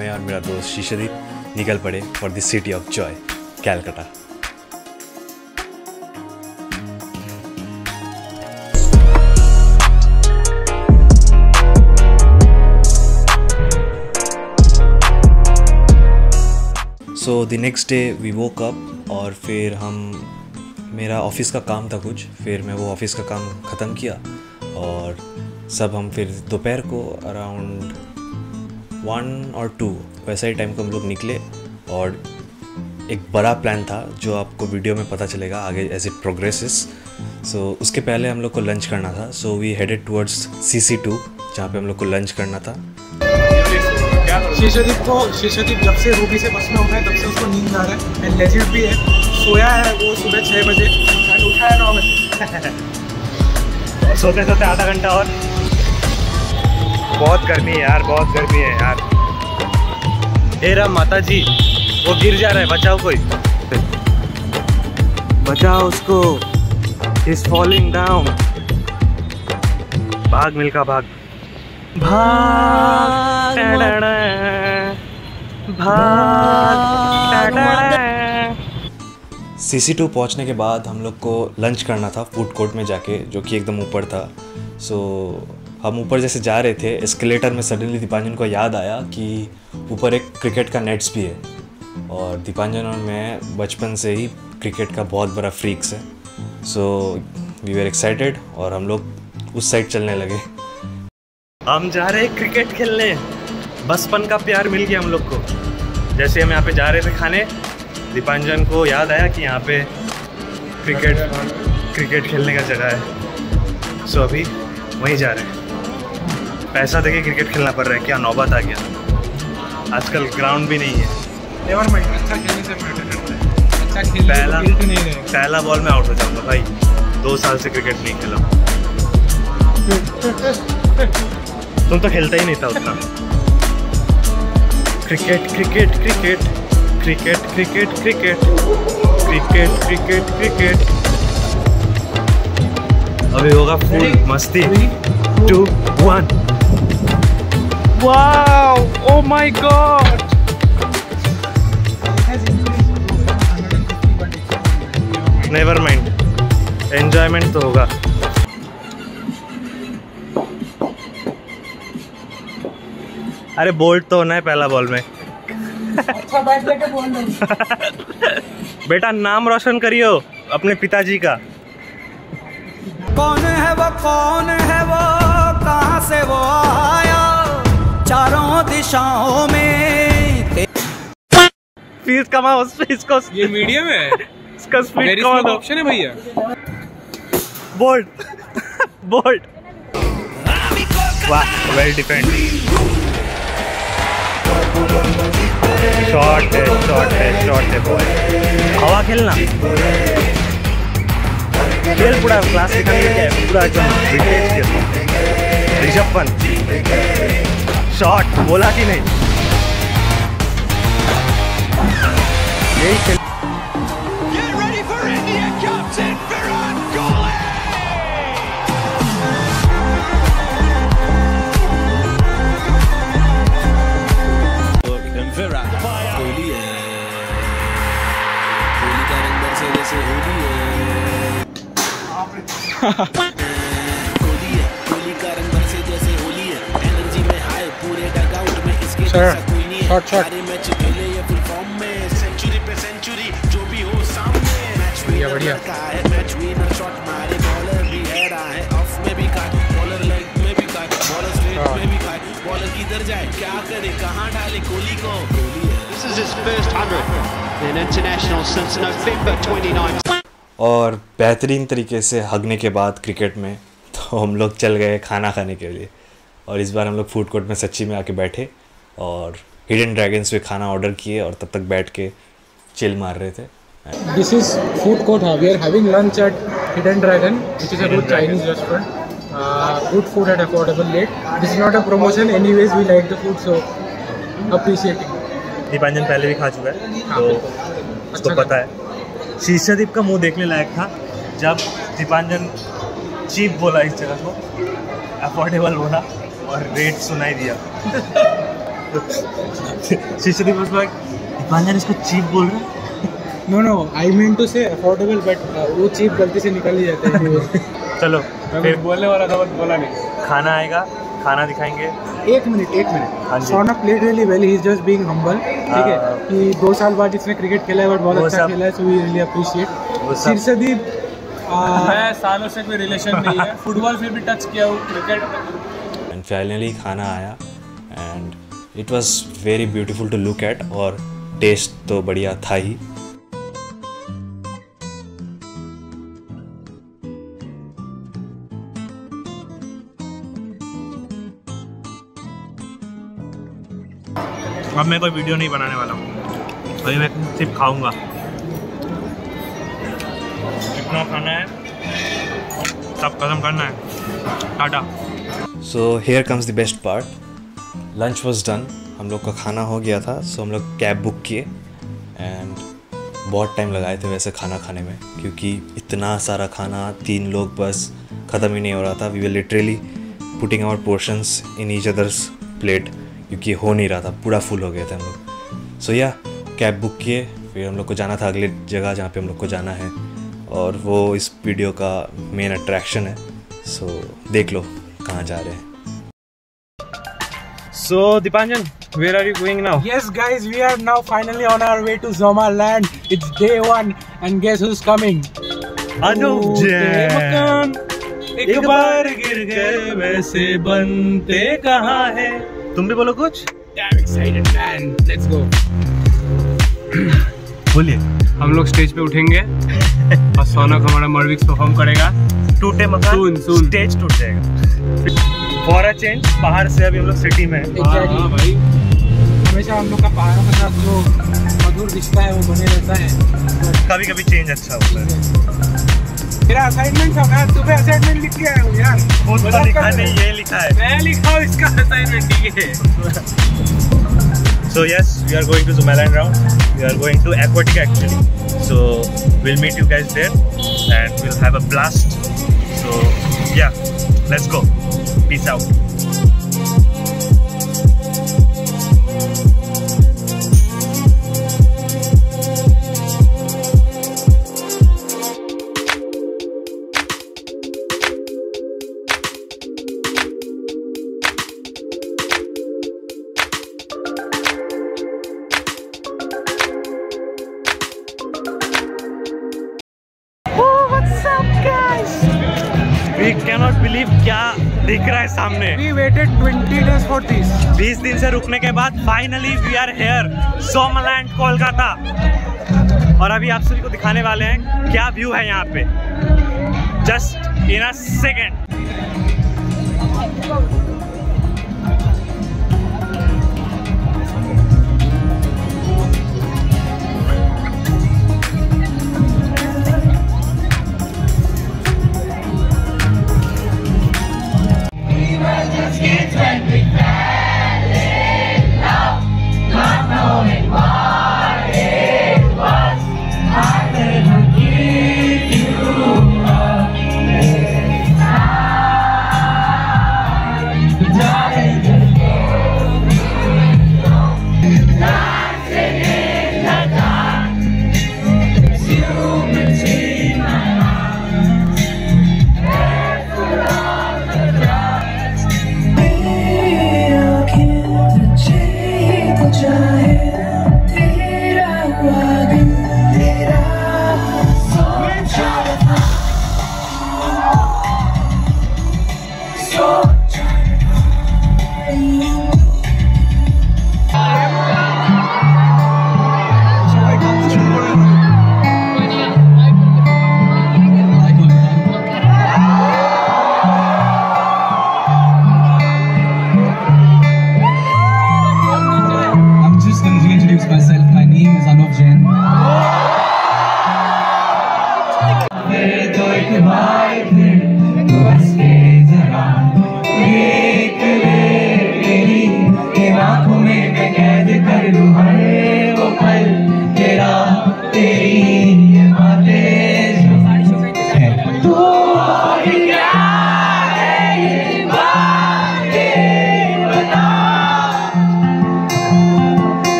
मैं और मेरा दोस्त शीशदीप निकल पड़े for the city of joy, Calcutta. So the next day we woke up और फिर मेरा ऑफ़िस का काम था कुछ, फिर मैं वो ऑफ़िस का काम ख़त्म किया और हम फिर दोपहर को अराउंड 1 और 2 वैसा ही टाइम को हम लोग निकले और एक बड़ा प्लान था जो आपको वीडियो में पता चलेगा आगे एज इट प्रोग्रेसेस। सो उसके पहले हम लोग को लंच करना था, so we headed towards CC2 जहाँ पे हम लोग को लंच करना था। शीशदीप जब से रूबी से बस में उठा है तब से उसको नींद आ रहा है एंड लेजिट भी है। सोया है वो सुबह 6 बजे एंड उठा है 9 बजे और सोते सोते आधा घंटा और। बहुत गर्मी है यार, बहुत गर्मी है यार। हे राम माता जी, वो गिर जा रहा है, बचाओ कोई, बचाओ उसको, इज फॉलिंग डाउन। भाग मिल्खा भाग भाग भाग। CC2 पहुंचने के बाद हम लोग को लंच करना था फूड कोर्ट में जाके, जो कि एकदम ऊपर था। सो हम ऊपर जैसे जा रहे थे एस्केलेटर में सडनली दीपांजन को याद आया कि ऊपर एक क्रिकेट का नेट्स भी है और दीपांजन और मैं बचपन से ही क्रिकेट का बहुत बड़ा फ्रीक्स है। सो वी वर एक्साइटेड और हम लोग उस साइड चलने लगे। हम जा रहे हैं क्रिकेट खेलने, बचपन का प्यार मिल गया हम लोग को। जैसे हम यहाँ पे जा रहे थे खाने, दीपांजन को याद आया कि यहाँ पे क्रिकेट खेलने का जगह है। सो अभी वहीं जा रहे हैं। पैसा देके क्रिकेट खेलना पड़ रहा है, क्या नौबत आ गया। आजकल ग्राउंड भी नहीं है। अच्छा खेलने से मैटर करता है। अच्छा खेलने पहला बॉल में आउट हो जाऊंगा भाई। 2 साल से क्रिकेट नहीं खेला। तुम तो खेलता ही नहीं था उतना। Cricket cricket cricket cricket cricket cricket cricket cricket cricket. अभी होगा फुल मस्ती। 2, 1। Wow, oh my God. Never mind, enjoyment तो होगा। अरे बोल्ड तो होना है पहला बॉल में। अच्छा बैट लेके बोल दो। बेटा नाम रोशन करियो अपने पिताजी का। कौन है वो, कौन है वो, कहाँ से वो आया, चारों दिशाओं में। फीस कमाओ इसको। ये मीडियम है, इसका स्पीड कमा दो। ऑप्शन है भैया। Bowled bowled. वाह, वेल डिफेंड। शॉट है बॉय। हवा खेलना, खेल पूरा क्लास दिखाने क्या है, पूरा एकदम विकेट खेल। ऋषभ पंत शॉट बोला कि नहीं, यही खेल। बढ़िया। किधर जाए, क्या करे, कहाँ डाले कोहली को। This is his first 100 in international since November 29. और बेहतरीन तरीके से हगने के बाद क्रिकेट में तो हम लोग चल गए खाना खाने के लिए। और इस बार हम लोग फूड कोर्ट में सच्ची में आके बैठे और हिडन ड्रैगन्स पे खाना ऑर्डर किए और तब तक बैठ के चिल मार रहे थे। This is food court. We are having lunch at Hidden Dragon, which is a good Chinese restaurant. Good food at affordable rate. This is not a promotion. Anyways, we like the food, so appreciating. Dipanjan पहले भी खा चुका है तो उसको पता है। शीशदीप का मुंह देखने लायक था जब दीपांजन चीप बोला इस जगह को, अफोर्डेबल बोला और रेट सुनाई दिया। शीशदीप वाज लाइक दीपांजन इसको चीप बोल रहा है। No, I meant to say affordable, but वो cheap गलती से निकल ही जाता है। चलो फिर बोलने वाला था बट बोला नहीं। खाना आएगा, खाना दिखाएंगे। एक मिनट हाँ जी। Sona played really well. He is just being humble. ठीक है कि 2 साल बाद इसने क्रिकेट खेला है बट बहुत अच्छा खेला है, so we really appreciate. शीर्षदीप मैं सालों से कोई रिलेशन नहीं है, फुटबॉल फिर भी टच किया हूँ, क्रिकेट। एंड फाइनली खाना आया and it was very beautiful to look at और टेस्ट तो बढ़िया था ही। अब मैं कोई वीडियो नहीं बनाने वाला हूँ, अभी मैं सिर्फ खाऊंगा। कितना खाना है सब खत्म करना है। Tata. So here comes the best part. Lunch was done, हम लोग का खाना हो गया था, सो हम लोग कैब बुक किए एंड बहुत टाइम लगाए थे वैसे खाना खाने में, क्योंकि इतना सारा खाना 3 लोग बस ख़त्म ही नहीं हो रहा था। We were literally putting our portions in each others plate, क्योंकि हो नहीं रहा था, पूरा फुल हो गया था हम लोग। सो या कैब बुक किए, फिर हम लोग को जाना था अगले जगह जहाँ पे हम लोग को जाना है, और वो इस वीडियो का मेन अट्रैक्शन है। सो देख लो कहाँ जा रहे हैं। So Dipanjan, where are you going now? Yes guys, we are now finally on our way to Zomaland. It's day 1 and guess who's coming? Anoop Jain. एक बार गिर गए वैसे बनते कहाँ है। तुम भी बोलो कुछ। Damn excited man, let's go. बोलिए। हम लोग स्टेज पे उठेंगे और सोनक हमारा मर्विक्स परफॉर्म करेगा। टूटे मकान सुन स्टेज टूट जाएगा। फॉर अ चेंज पहाड़ से अभी हम लोग सिटी में हैं। हाँ भाई, हमेशा हम लोग का पहाड़ों के साथ जो मधुर रिश्ता है वो बने रहता है। कभी कभी चेंज अच्छा होता है। मेरा असाइनमेंट था, मैं सुबह असाइनमेंट लिख के आया हूँ यार। खुद तो लिखा नहीं, ये लिखा है। मैं लिखा हूँ इसका असाइनमेंट, ठीक है। So yes, we are going to Zomaland round. We are going to Aquatica actually. So we'll meet you guys there and we'll have a blast. So yeah, let's go. Peace out. We cannot believe क्या दिख रहा है सामने। We waited 20 days for this. 20 दिन से रुकने के बाद finally we are here, Zomaland Kolkata. और अभी आप सभी को दिखाने वाले हैं क्या व्यू है यहाँ पे, जस्ट इन अ सेकेंड।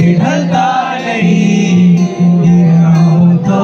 ढलता नहीं तो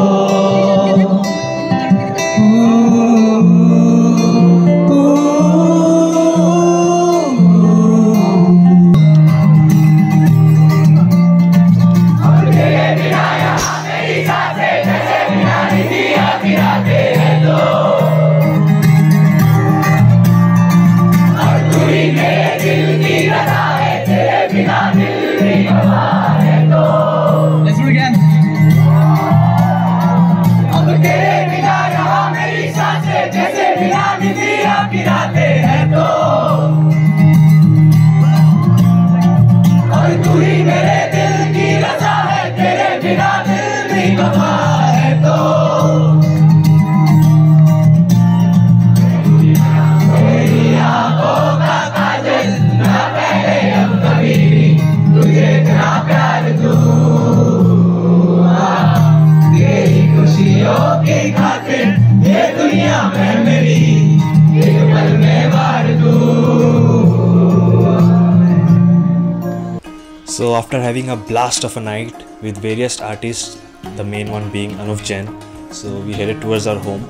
So after having a blast of a night with various artists, the main one being Anuv Jain, so we headed towards our home.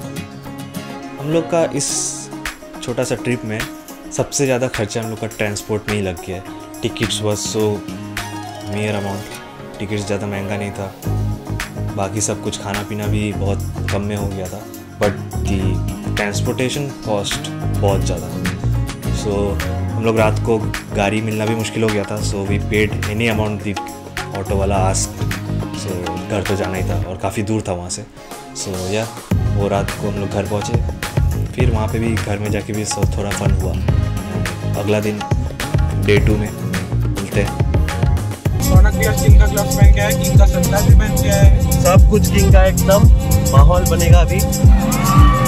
हम लोग का इस छोटा सा ट्रिप में सबसे ज़्यादा खर्चा हम लोग का ट्रांसपोर्ट में ही लग गया है. Tickets was so meagre amount, tickets ज़्यादा महंगा नहीं था, बाकी सब कुछ खाना पीना भी बहुत कम में हो गया था, बट दी ट्रांसपोर्टेशन कॉस्ट बहुत ज़्यादा. सो हम लोग रात को गाड़ी मिलना भी मुश्किल हो गया था. So we paid any amount the auto वाला आस्क. सो घर तो जाना ही था और काफ़ी दूर था वहाँ से. सो या वो रात को हम लोग घर पहुँचे. फिर वहाँ पे भी घर में जाके भी थोड़ा फन हुआ. अगला दिन डे 2 में मिलते हैं. रौनक भी किंग का ग्लव्स पहन के आया, किंग का सनग्लास भी पहन के आया है. सब कुछ किंग का एकदम माहौल बनेगा अभी.